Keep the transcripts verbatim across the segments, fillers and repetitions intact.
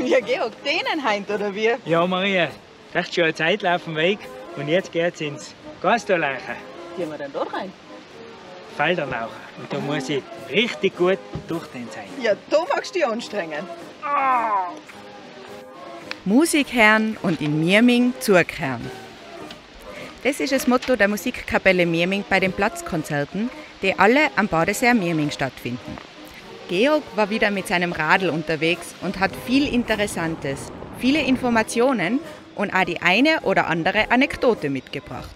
Ja, Georg, denen heint, oder wie? Ja, Maria, das ist schon eine Zeit auf dem Weg und jetzt geht's ins Gastorleichen. Gehen wir denn dort rein? Feldernauchen. Und da muss ich richtig gut durch den sein. Ja, da magst du dich anstrengen. Oh. Musik hören und in Mieming zukehren. Das ist das Motto der Musikkapelle Mieming bei den Platzkonzerten, die alle am Badesee Mieming stattfinden. Georg war wieder mit seinem Radl unterwegs und hat viel Interessantes, viele Informationen und auch die eine oder andere Anekdote mitgebracht.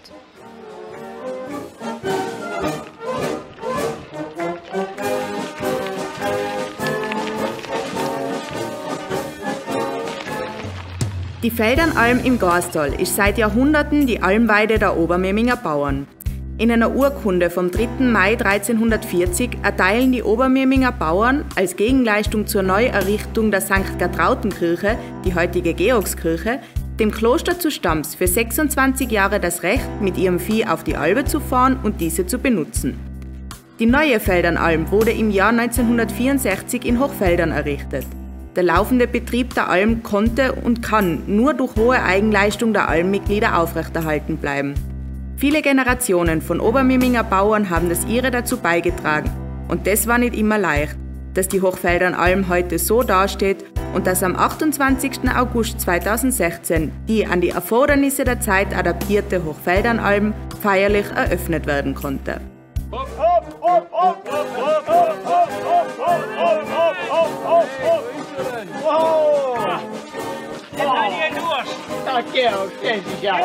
Die Feldernalm im Garstal ist seit Jahrhunderten die Almweide der Obermeminger Bauern. In einer Urkunde vom dritten Mai dreizehnhundertvierzig erteilen die Obermeminger Bauern als Gegenleistung zur Neuerrichtung der Sankt Gertraudenkirche, die heutige Georgskirche, dem Kloster zu Stams für sechsundzwanzig Jahre das Recht, mit ihrem Vieh auf die Albe zu fahren und diese zu benutzen. Die neue Feldernalm wurde im Jahr neunzehnhundertvierundsechzig in Hochfeldern errichtet. Der laufende Betrieb der Alm konnte und kann nur durch hohe Eigenleistung der Almmitglieder aufrechterhalten bleiben. Viele Generationen von Obermeminger Bauern haben das ihre dazu beigetragen. Und das war nicht immer leicht, dass die Hochfeldernalm heute so dasteht und dass am achtundzwanzigsten August zweitausendsechzehn die an die Erfordernisse der Zeit adaptierte Hochfeldernalm feierlich eröffnet werden konnte. Georg, das ist ja.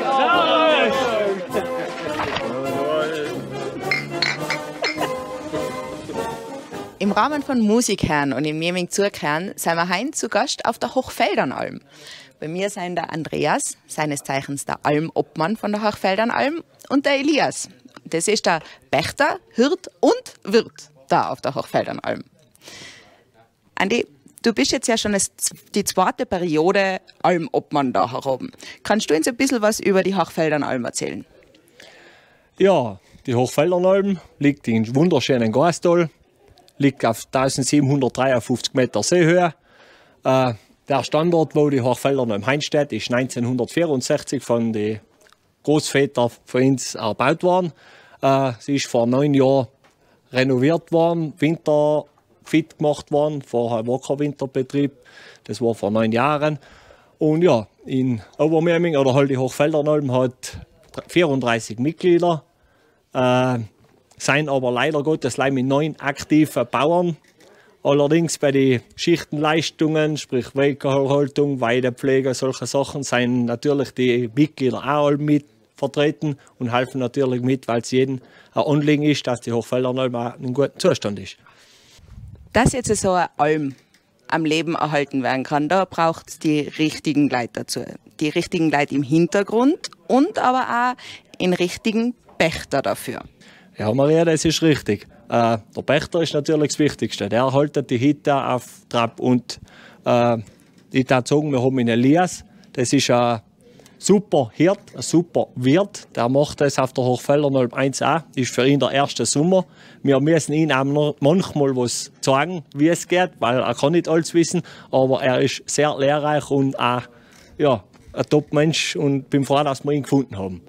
Im Rahmen von Musik hören und in Mieming zukehren sind wir heute zu Gast auf der Hochfeldernalm. Bei mir sind der Andreas, seines Zeichens der Almobmann von der Hochfeldernalm, und der Elias. Das ist der Pächter, Hirt und Wirt da auf der Hochfeldernalm. Andi, du bist jetzt ja schon die zweite Periode Almobmann da herum. Kannst du uns ein bisschen was über die Hochfeldernalm erzählen? Ja, die Hochfeldernalm liegt in wunderschönen Garstal, liegt auf eintausendsiebenhundertdreiundfünfzig Meter Seehöhe. Äh, der Standort, wo die Hochfeldernalm einsteht, ist neunzehnhundertvierundsechzig von den Großvätern von uns erbaut worden. Äh, sie ist vor neun Jahren renoviert worden, winterfit gemacht worden, vorher war kein Winterbetrieb, das war vor neun Jahren. Und ja, in Obermemming oder halt die Hochfeldernalm hat vierunddreißig Mitglieder, äh, sind aber leider Gottes mit neun aktiven Bauern. Allerdings bei den Schichtenleistungen, sprich Wegehaltung, Weidepflege, solche Sachen, sind natürlich die Mitglieder auch mit vertreten und helfen natürlich mit, weil es jedem ein Anliegen ist, dass die Hochfeldernalm auch in einem guten Zustand ist. Dass jetzt so eine Alm am Leben erhalten werden kann, da braucht es die richtigen Leute dazu. Die richtigen Leute im Hintergrund und aber auch den richtigen Pächter dafür. Ja, Maria, das ist richtig. Äh, der Pächter ist natürlich das Wichtigste. Der haltet die Hütte auf Trab. Und äh, ich würde sagen, wir haben einen Elias. Das ist ein super Hirt, ein super Wirt. Der macht das auf der Hochfeldernalm eins auch. Ist für ihn der erste Sommer. Wir müssen ihm auch manchmal was sagen, wie es geht, weil er kann nicht alles wissen. Aber er ist sehr lehrreich und auch ja, ein Top-Mensch. Und bin froh, dass wir ihn gefunden haben.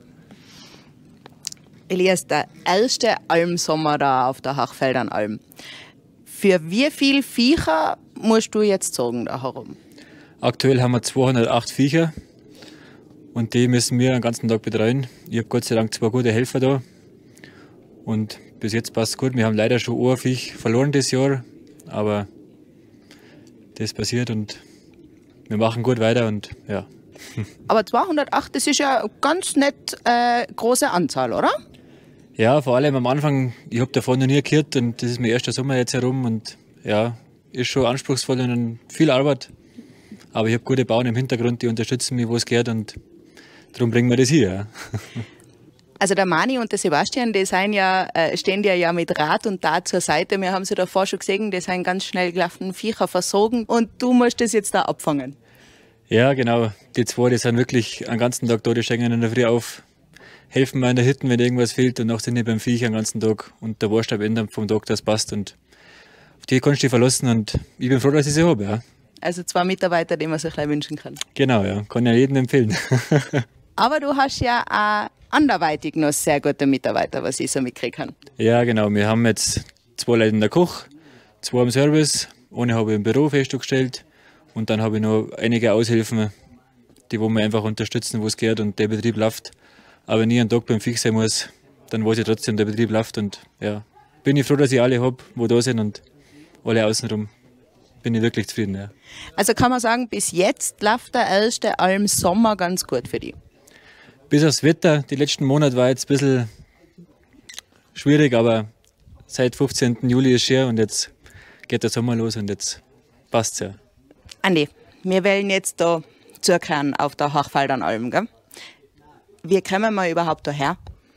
Elias, der erste Almsommer da auf der Hochfeldernalm. Für wie viele Viecher musst du jetzt sorgen da herum? Aktuell haben wir zweihundertacht Viecher und die müssen wir den ganzen Tag betreuen. Ich habe Gott sei Dank zwei gute Helfer da und bis jetzt passt es gut. Wir haben leider schon ein Viech verloren dieses Jahr, aber das passiert und wir machen gut weiter und ja. Aber zweihundertacht, das ist ja eine ganz nett äh, große Anzahl, oder? Ja, vor allem am Anfang, ich habe davon noch nie gehört und das ist mein erster Sommer jetzt herum und ja, ist schon anspruchsvoll und viel Arbeit. Aber ich habe gute Bauern im Hintergrund, die unterstützen mich, wo es geht und darum bringen wir das hier. Also der Mani und der Sebastian, die sind ja, äh, stehen dir ja mit Rat und Tat zur Seite. Wir haben sie davor schon gesehen, die sind ganz schnell gelaufenen Viecher versorgen und du musst das jetzt da abfangen. Ja, genau. Die zwei, die sind wirklich den ganzen Tag da, die stehen in der Früh auf, helfen mir in der Hütte, wenn irgendwas fehlt und nachher sind die beim Viech den ganzen Tag und der Wurscht am Ende vom Tag, das passt und auf die kannst du dich verlassen und ich bin froh, dass ich sie habe. Ja. Also zwei Mitarbeiter, die man sich gleich wünschen kann. Genau, ja. Kann ja jedem empfehlen. Aber du hast ja auch anderweitig noch sehr gute Mitarbeiter, was ich so mitkriegen kann. Ja, genau. Wir haben jetzt zwei Leute in der Küche, zwei im Service. Eine habe ich im Büro festgestellt. Und dann habe ich noch einige Aushilfen, die wo wir einfach unterstützen, wo es geht und der Betrieb läuft. Aber nie einen Tag beim Fix sein muss, dann weiß ich trotzdem, der Betrieb läuft. Und ja, bin ich froh, dass ich alle habe, wo da sind und alle außenrum. Bin ich wirklich zufrieden. Ja. Also kann man sagen, bis jetzt läuft der erste Alm Sommer ganz gut für dich. Bis aufs Wetter, die letzten Monate war jetzt ein bisschen schwierig, aber seit fünfzehnten Juli ist her und jetzt geht der Sommer los und jetzt passt es ja. Andi, wir wollen jetzt da zurückkehren auf der Hochfeldernalm, gell? Wie kommen wir überhaupt daher?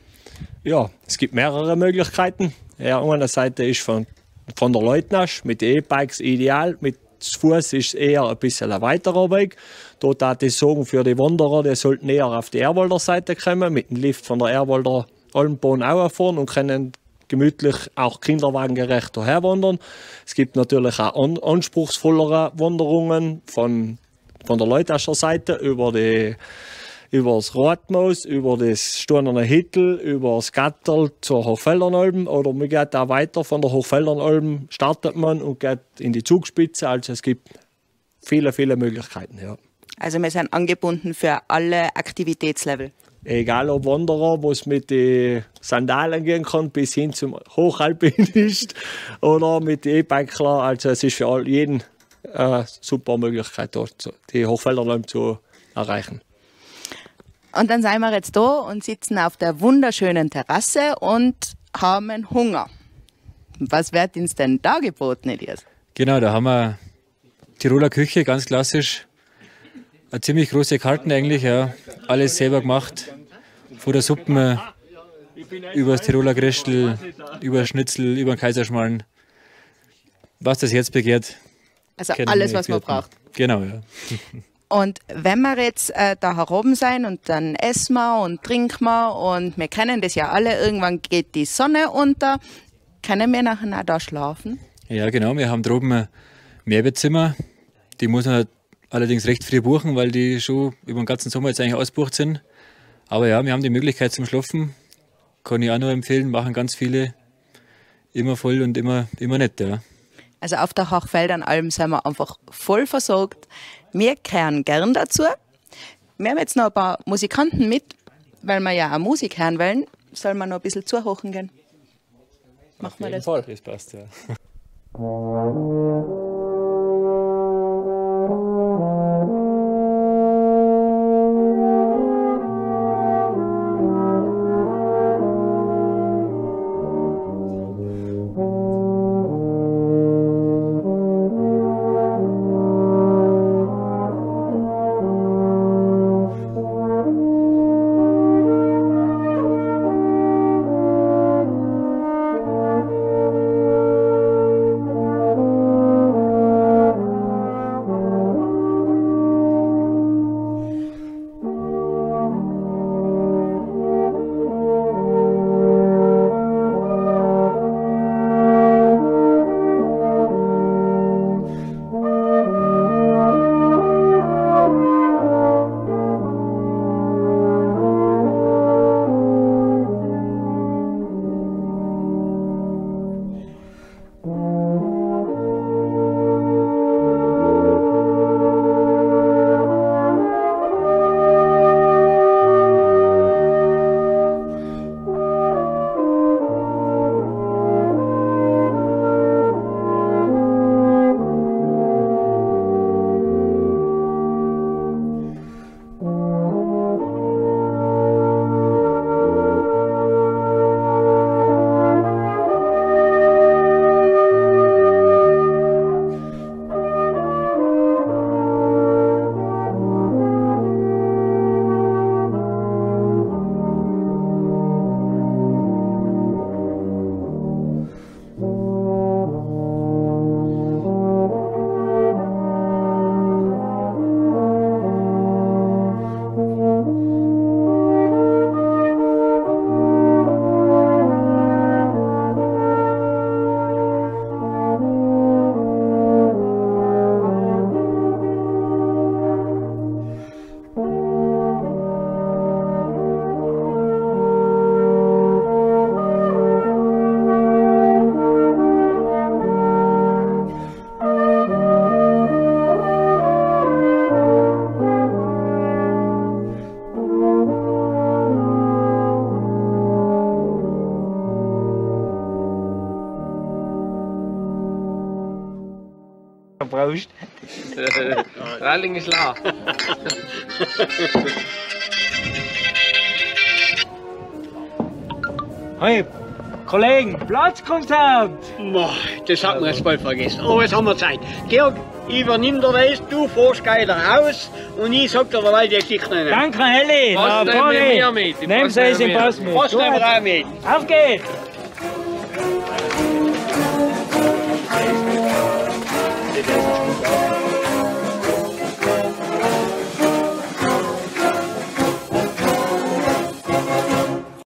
Ja, es gibt mehrere Möglichkeiten. Ja, an einer Seite ist von, von der Leutnach mit den E-Bikes ideal. Mit Fuß ist es eher ein bisschen ein weiterer Weg. Dort hat ich sagen, für die Wanderer, die sollten eher auf die Erwalder Seite kommen, mit dem Lift von der Erwalder Almbahn auch fahren und können gemütlich auch kinderwagengerecht daher wandern. Es gibt natürlich auch an, anspruchsvollere Wanderungen von, von der Leutacher Seite über die über das Rotmoos, über das Stornerner Hittel, über das Gatterl zur Hochfeldernalm oder man geht auch weiter von der Hochfeldernalm, startet man und geht in die Zugspitze. Also es gibt viele, viele Möglichkeiten. Ja. Also wir sind angebunden für alle Aktivitätslevel. Egal ob Wanderer, wo es mit den Sandalen gehen kann, bis hin zum Hochalpinist oder mit den E-Bikler. Also es ist für all, jeden eine super Möglichkeit, dort die Hochfeldernalm zu erreichen. Und dann sind wir jetzt da und sitzen auf der wunderschönen Terrasse und haben Hunger. Was wird uns denn da geboten, Elias? Genau, da haben wir Tiroler Küche, ganz klassisch. Eine ziemlich große Karten eigentlich, ja. Alles selber gemacht. Von der Suppe über das Tiroler Grästel, über Schnitzel, über den Kaiserschmarrn. Was das Herz begehrt. Also alles, was man braucht. Genau, ja. Und wenn wir jetzt äh, da heroben sein und dann essen wir und trinken wir und wir kennen das ja alle, irgendwann geht die Sonne unter, können wir nachher auch da schlafen? Ja, genau. Wir haben droben Mehrbettzimmer. Die muss man allerdings recht früh buchen, weil die schon über den ganzen Sommer jetzt eigentlich ausgebucht sind. Aber ja, wir haben die Möglichkeit zum Schlafen. Kann ich auch nur empfehlen, machen ganz viele. Immer voll und immer, immer nett, ja. Also auf der Hochfeldernalm sind wir einfach voll versorgt. Wir kehren gern dazu. Wir haben jetzt noch ein paar Musikanten mit, weil wir ja auch Musik hören wollen. Sollen wir noch ein bisschen zuhochen gehen? Machen wir das? Fall. Das passt, ja. brauchst. Ralling ist la. Hey, Kollegen, Platzkonzert! Boah, das hat man jetzt bald vergessen. Aber jetzt haben wir Zeit. Georg, übernimm der Weiß, du fährst gleich raus und ich sag dir derweil die Geschichte rein. Danke, Heli! Was Na, nehmen wir vorne. mit? Die Nehmen Post Sie es nehmen im wir Pass mit. Was nehmen wir auch mit? Auf geht's! Das ist